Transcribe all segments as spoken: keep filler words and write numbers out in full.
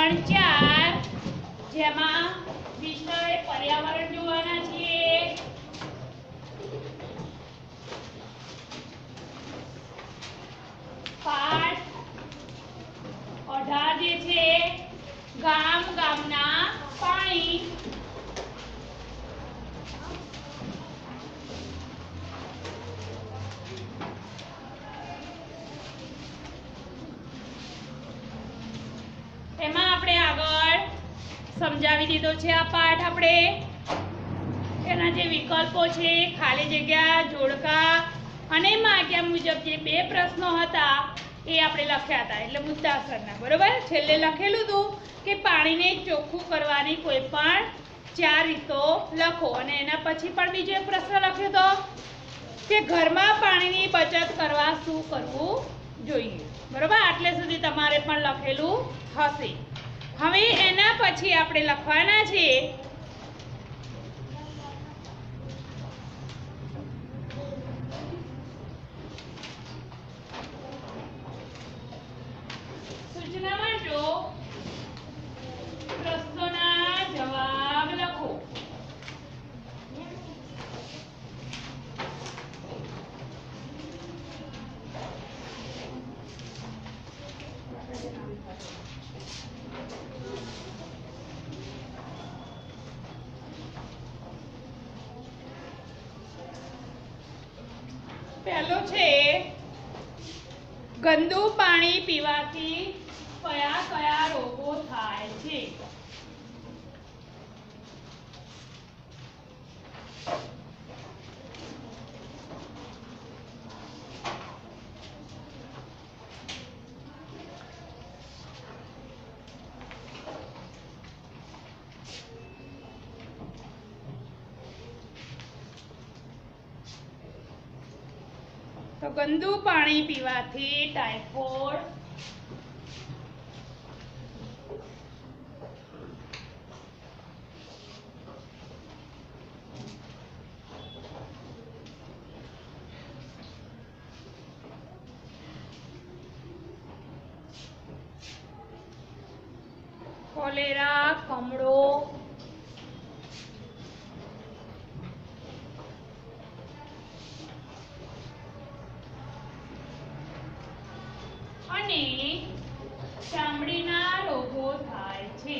ધોરણ ચાર જેમાં વિષય પર્યાવરણ જોવાના છીએ। પાઠ અઢાર જે છે ગામ ગામના પાણી। એમાં આપણે આગળ સમજાવી દીધો છે આ પાઠ। આપણે એના જે વિકલ્પો છે ખાલી જગ્યા જોડકા અને માગ્યા મુજબ જે બે પ્રશ્નો હતા એ આપણે લખ્યા હતા એટલે મુદ્દાસરના બરોબર। છેલ્લે લખેલું હતું કે પાણીને ચોખ્ખું કરવાની કોઈ પણ ચાર રીતો લખો અને એના પછી પણ બીજો એક પ્રશ્ન લખ્યો હતો કે ઘરમાં પાણીની બચત કરવા શું કરવું જોઈએ બરોબર। આટલે સુધી તમારે પણ લખેલું હશે। હવે એના પછી આપણે લખવાના છે સૂચનામાં જો પ્રશ્નોના જવાબ લખો। પહેલો છે ગંદુ પાણી પીવાથી કયા કયા રોગો થાય છે। તો ગંદુ પાણી પીવાથી ટાઇફોઇડ, કોલેરા, કમળો, અને ચામડીના રોગો થાય છે।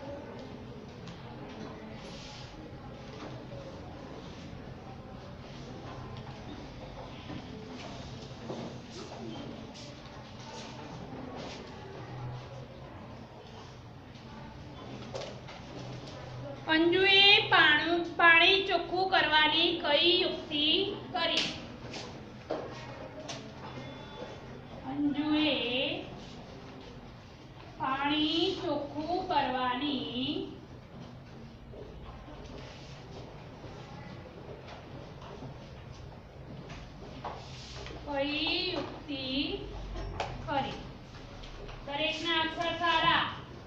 અંજુએ પાણી પાણી ચોખ્ખું કરવાની કઈ યુક્તિ કરી? અંજુએ પાણી ચોખ્ખું કરવાની કઈ યુક્તિ કરી? દરેકના અક્ષર સારા।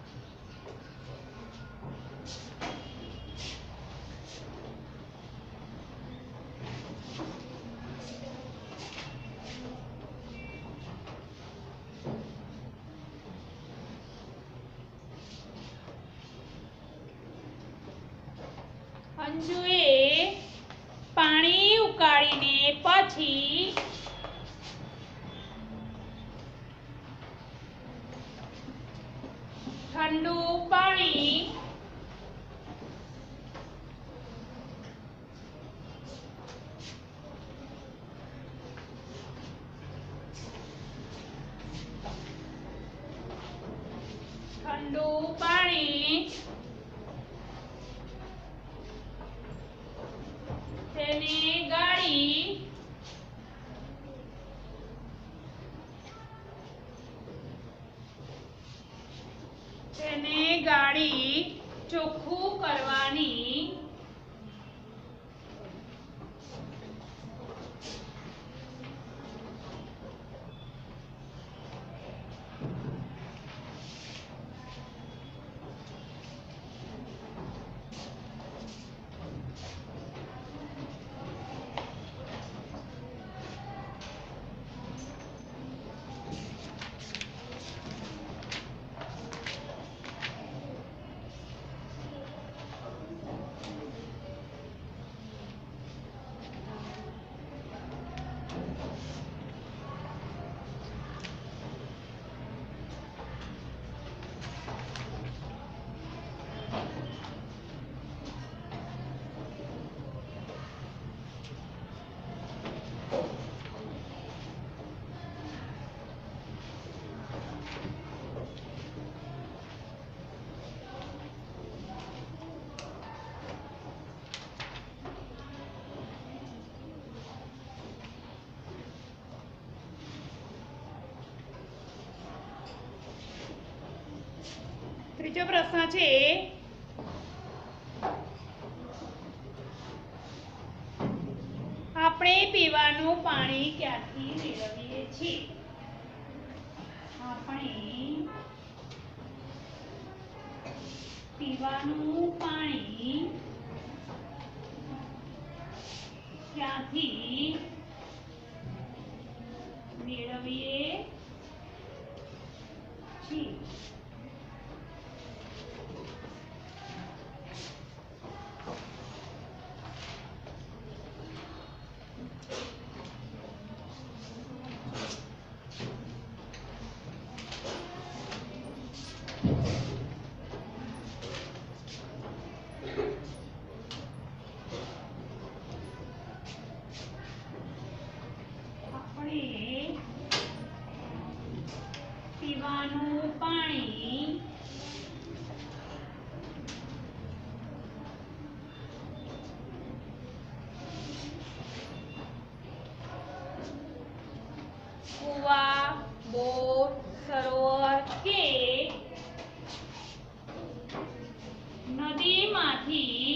અંજુએ પાણી ઉકાળીને પછી ઠંડુ પાણી ઠંડુ પાણી તેને ગાળી તેને ગાળી ચોખ્ખું કરવાની ત્રીજો પ્રશ્ન છે આપણે પીવાનું પાણી ક્યાંથી મેળવીએ છીએ? આપણે પીવાનું પાણી ક્યાંથી મેળવીએ છીએ? પીવાનું પાણી કુવા, બોર, સરોવર કે નદીમાંથી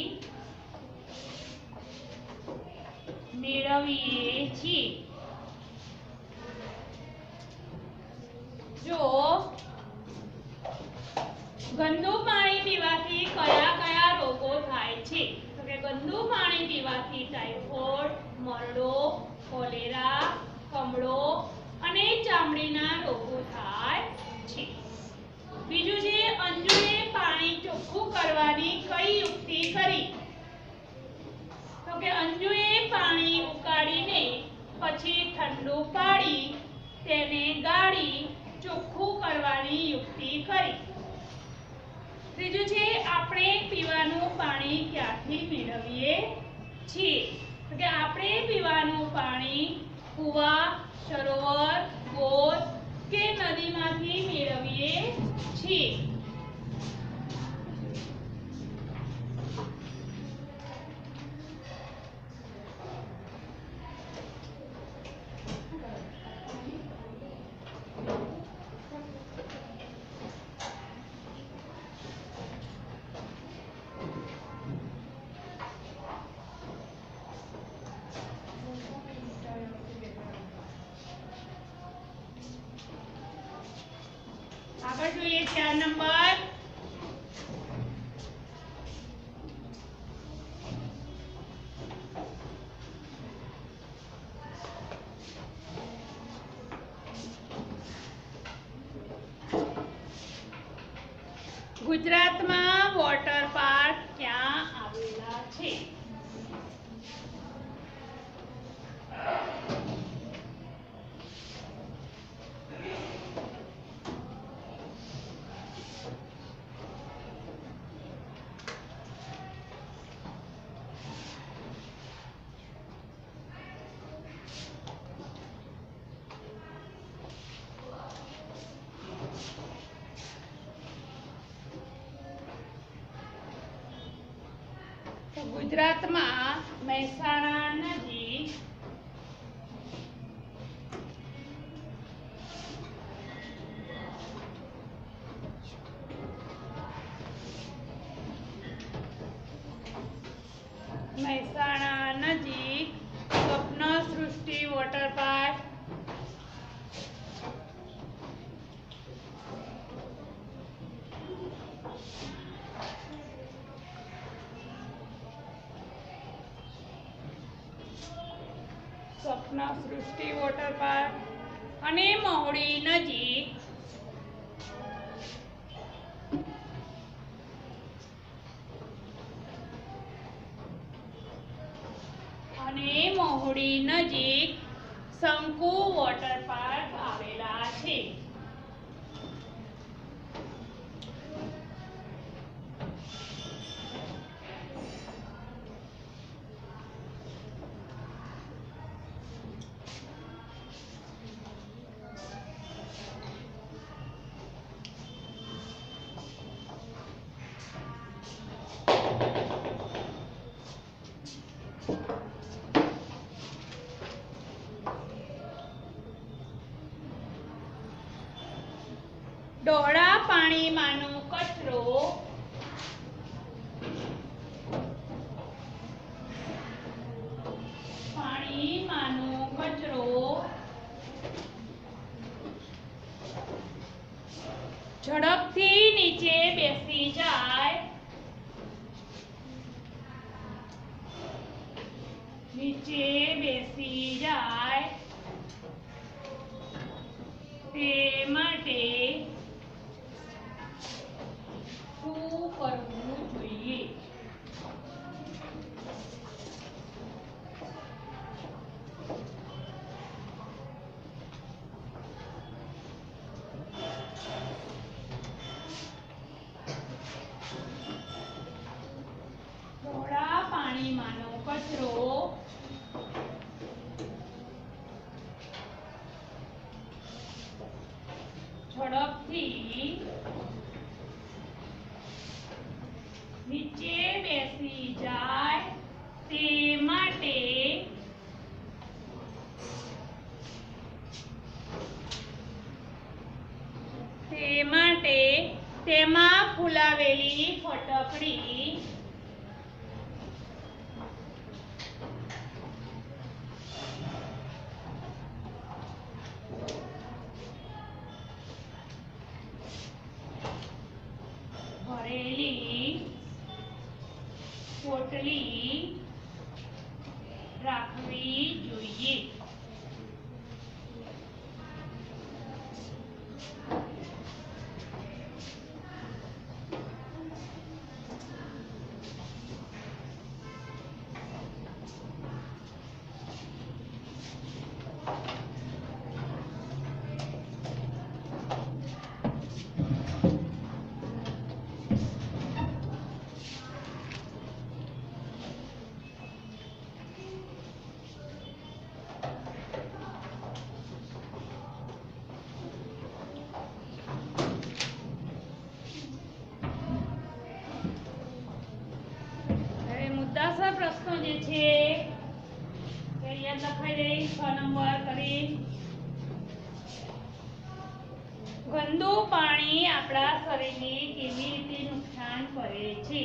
મેળવીએ છીએ. જો ગંદુ પાણી પીવાથી કયા કયા રોગો થાય છે? તો કે ગંદુ પાણી પીવાથી ટાઇફોઇડ, મરડો, કોલેરા, કમળો અને ચામડીના રોગો થાય છે. બીજું છે અંજુએ પાણી ચોખ્ખું કરવાની કઈ યુક્તિ કરી? તો કે અંજુએ પાણી ઉકાળીને પછી ઠંડુ પાડી તેને ગાળી ચોખ્ખું કરવાની યુક્તિ કરી. ત્રીજું છે આપણે પીવાનું પાણી ક્યાંથી મેળવીએ છીએ? તો કે આપણે પીવાનું પાણી કુવા, સરોવર, બોર કે નદીમાંથી મેળવીએ છીએ. આગળ જોઈએ ચાર નંબર. ગુજરાતમાં વોટર પાર્ક ક્યાં આવેલા છે? ગુજરાતમાં મહેસાણા નજીક મહેસાણા નજીક સ્વપ્ન સૃષ્ટિ વોટર પાર્ક સ્વપ્ન સૃષ્ટિ વોટર પાર્ક અને મહુડી નજીક અને મહુડી નજીક શંકુ વોટર પાર્ક આવેલા છે. ડોળા પાણીમાંનો કચરો પાણીમાંનો કચરો ઝડપથી નીચે બેસી જાય નીચે બેસી જાય તે માટે શું કરવું જોઈએ? ડોળા પાણીમાંનો કચરો ઝડપથી નીચે બેસી જાય તે માટે તે માટે તેમાં ફૂલાવેલી ફટકડી ભરેલી પોટલી રાખવી જોઈએ. મુદ્દાસર પ્રશ્નો જે છે તે યાદ લખાઈ દઈ છ નંબર કરી. ગંદુ પાણી આપણા શરીરને કેવી રીતે નુકસાન કરે છે?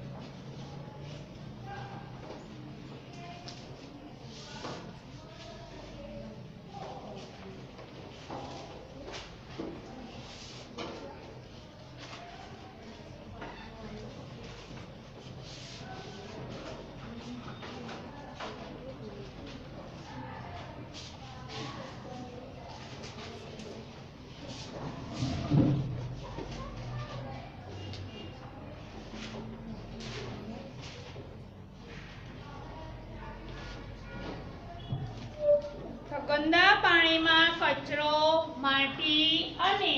ગંદા પાણીમાં કચરો, માટી અને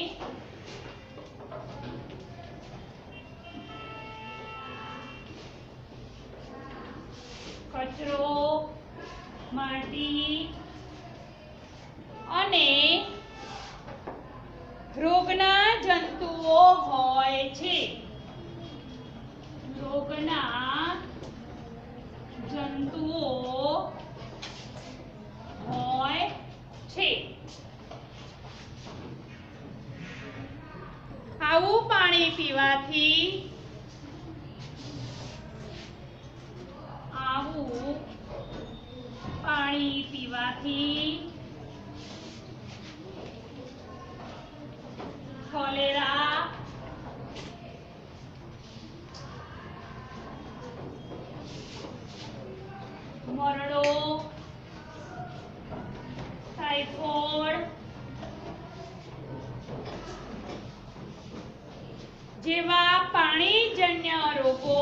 કચરો, માટી અને રોગના જંતુઓ હોય છે. રોગના જંતુઓ હોય છે. આવું પાણી પીવાથી આવું પાણી પીવાથી કોલેરા, મરડો, ટાઇફોઇડ જેવા પાણીજન્ય રોગો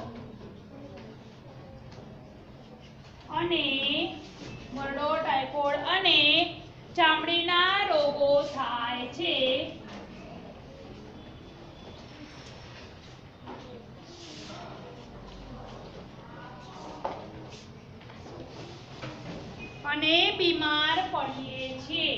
અને મરડો, ટાઇફોઇડ અને ચામડીના રોગો થાય છે. અને બીમાર પડીએ છીએ.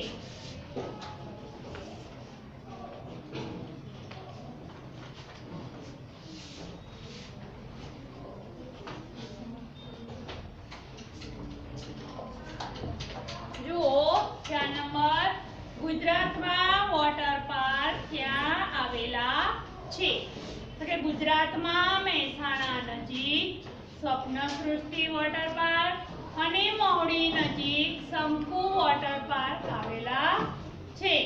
જુઓ ચાર નંબર, ગુજરાતમાં વોટર પાર્ક ક્યાં આવેલા છે? તો કે ગુજરાતમાં મહેસાણા નજીક સ્વપ્ન સૃષ્ટિ વોટર પાર્ક અને મહુડી નજીક શંકુ વોટર પાર્ક આવેલા છે.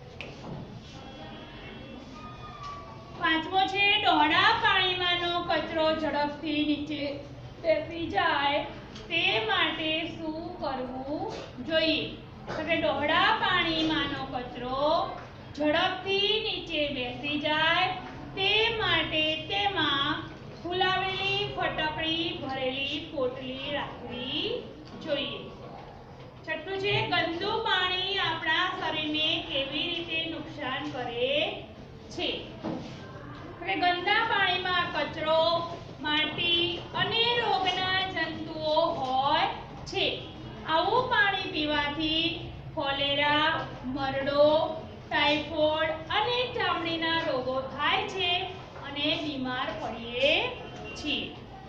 પાંચમો છે ડહોળા પાણીમાંનો કચરો ઝડપથી નીચે બેસી જાય તે માટે શું કરવું જોઈએ? તો કે ડહોળા પાણીમાંનો કચરો ઝડપથી નીચે બેસી જાય તે માટે તેમાં ફુલાવેલી ફટકડી ભરેલી પોટલી રાખવી જોઈએ. છઠ્ઠું છે ગંદુ પાણી આપણા શરીરને કેવી રીતે નુકસાન કરે છે? ગંદા પાણીમાં કચરો, માટી અને રોગના જંતુઓ હોય છે. આવું પાણી પીવાથી કોલેરા, મરડો, ટાઇફોઇડ અને ચામડીના રોગો થાય છે અને બીમાર પડીએ છીએ.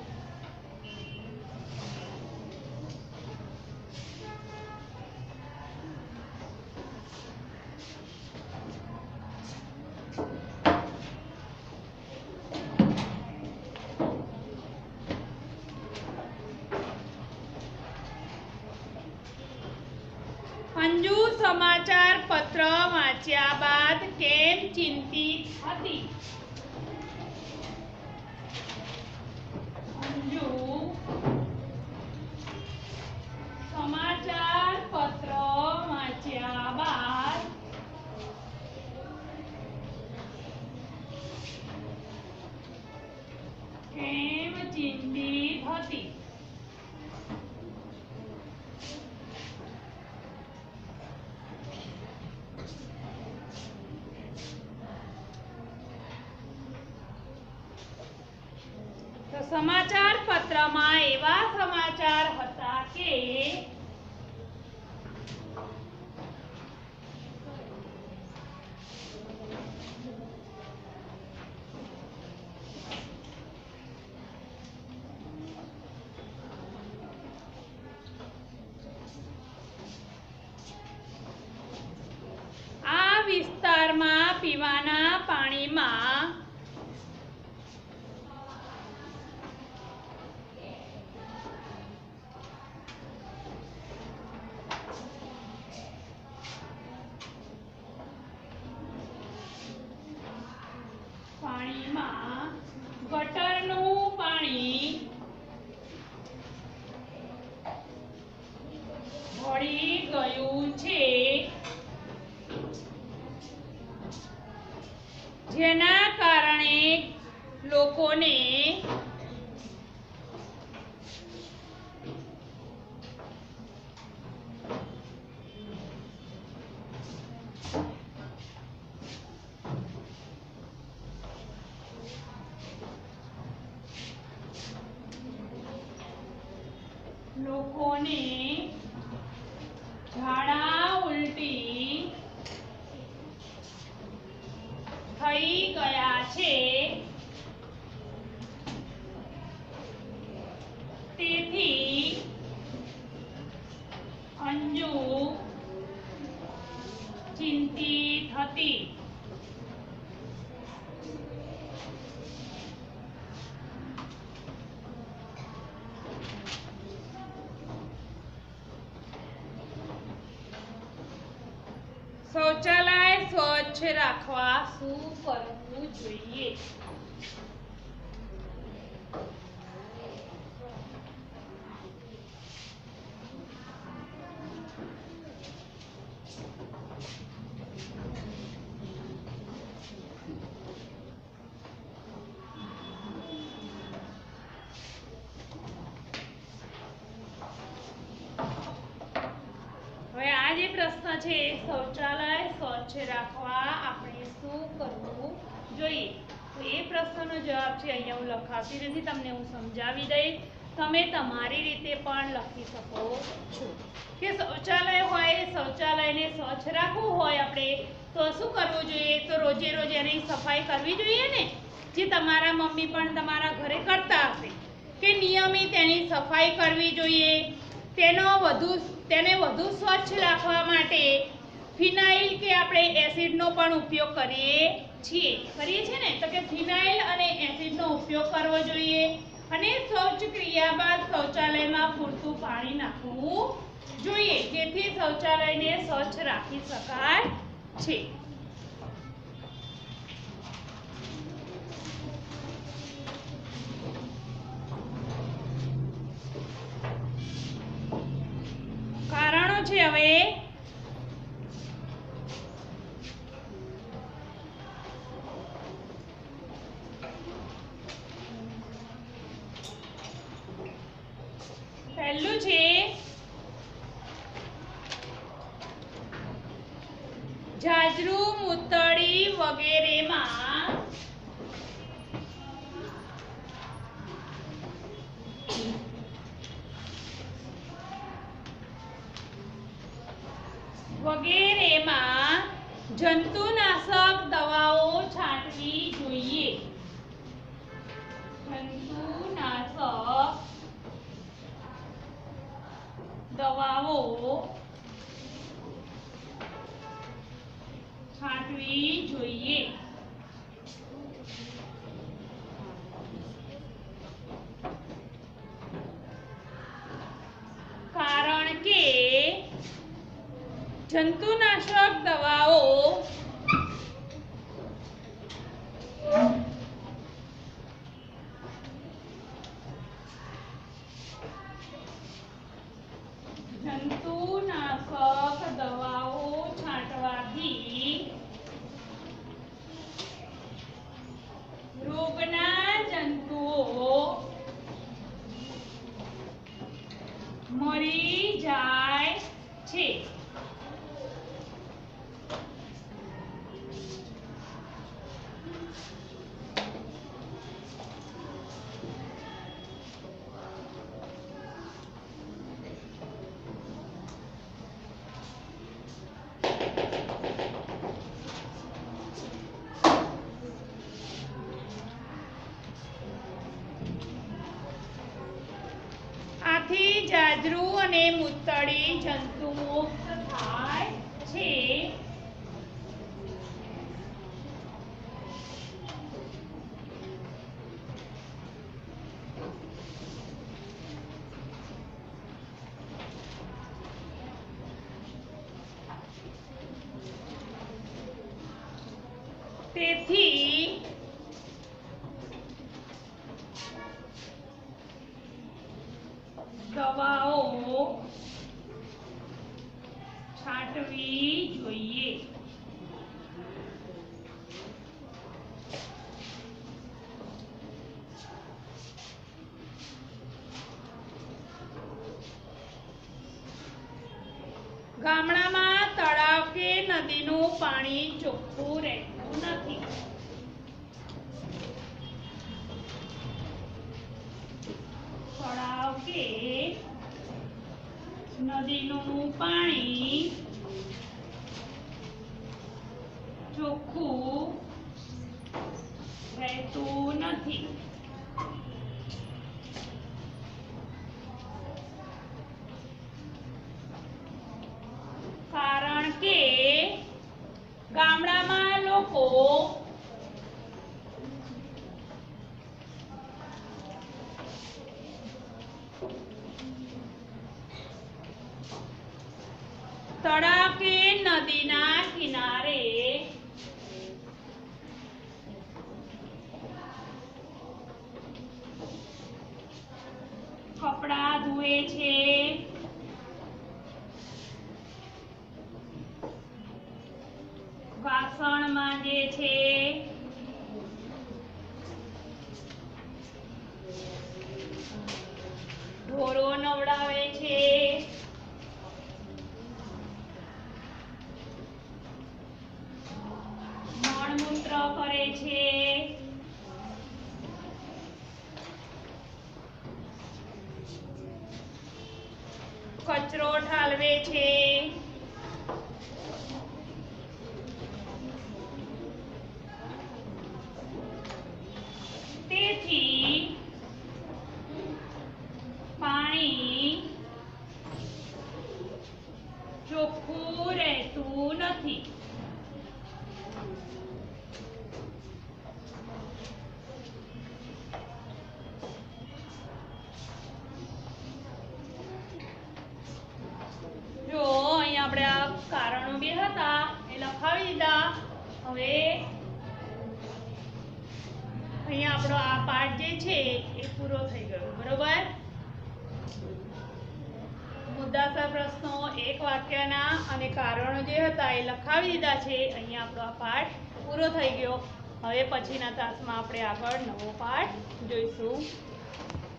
અંજુ સમાચાર પત્ર વાંચ્યા બાદ કેમ ચિંતિત હતી? અંજુ સમાચાર પત્ર વાંચ્યા બાદ કેમ ચિંતિત હતી? સમાચાર પત્રમાં એવા સમાચાર હતા કે આ વિસ્તારમાં પીવાના પાણીમાં પાણીમાં ગટરનું પાણી ભળી ગયું છે, જેના કારણે લોકોને લોકોને ઝાડા ઉલટી થઈ ગયા છે. તેથી અંજુ ચિંતિત હતી. શૌચાલય સ્વચ્છ રાખવા શું કરવું જોઈએ? હવે આ જે પ્રશ્ન છે શૌચાલય સ્વચ્છ રાખવા આપણે શું કરવું જોઈએ? તો એ પ્રશ્નનો જવાબ છે અહીંયા હું લખાવતી નથી, તમને હું સમજાવી દઈશ. તમે તમારી રીતે પણ લખી શકો છો કે શૌચાલય હોય શૌચાલયને સ્વચ્છ રાખવું હોય આપણે તો શું કરવું જોઈએ? તો રોજે રોજ એની સફાઈ કરવી જોઈએ ને, જે તમારા મમ્મી પણ તમારા ઘરે કરતા હશે કે નિયમિત એની સફાઈ કરવી જોઈએ. તેનો વધુ તેને વધુ સ્વચ્છ રાખવા માટે ફિનાઇલ કે આપણે એસિડનો પણ ઉપયોગ કરીએ છીએ કરીએ છીએ ને, તો કે ફિનાઇલ અને એસિડનો ઉપયોગ કરવો જોઈએ અને શૌચ ક્રિયા બાદ શૌચાલયમાં પૂરતું પાણી નાખવું જોઈએ, જેથી શૌચાલયને સ્વચ્છ રાખી શકાય છે. કારણો છે હવે પહેલું છે જાજરૂ, મૂતળી વગેરેમાં વગેરેમાં જંતુનાશક દવાઓ છાંટવી જોઈએ. જંતુનાશક દવાઓ છાંટવી જોઈએ. કારણ કે જંતુનાશક દવાઓ જંતુનાશક દવાઓ છાંટવાથી રોગના જંતુઓ મરી જાય છે. આથી જાજરૂ અને મૂતળી જંતુમુક્ત થાય છે. તેથી દવાઓ છાંટવી જોઈએ. ગામડામાં તળાવ કે નદીનું પાણી ચોખ્ખું રહેતું નથી. તળાવ કે નદીનું પાણી ચોખ્ખું રહેતું નથી. કારણ કે ગામડામાં લોકો તળાવ કે નદીના કિનારે કપડાં ધુએ છે, વાસણ માંજે છે, ઢોરો નવડાવે છે, મળમૂત્ર કરે છે, કચરો ઠાલવે છે, તેથી પાણી ચોખ્ખું રહેતું નથી. જો અહીંયા આપણે આ કારણો બે હતા એ લખાવી દીધા. હવે અહીંયા આપણો આ પાઠ જે છે એ પૂરો થઈ ગયો. બરોબર. મુદ્દાસર પ્રશ્નો એક વાક્યના અને કારણો જે હતા એ લખાવી દીધા છે. અહીંયા આપણો આ પાઠ પૂરો થઈ ગયો. હવે પછીના તાસમાં આપણે આગળ નવો પાઠ જોઈશું.